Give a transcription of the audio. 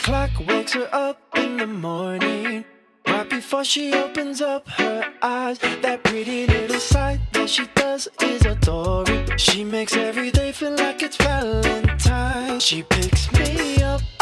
clock wakes her up in the morning, right before she opens up her eyes. That pretty little sight that she does is adoring. She makes every day feel like it's Valentine's. She picks me up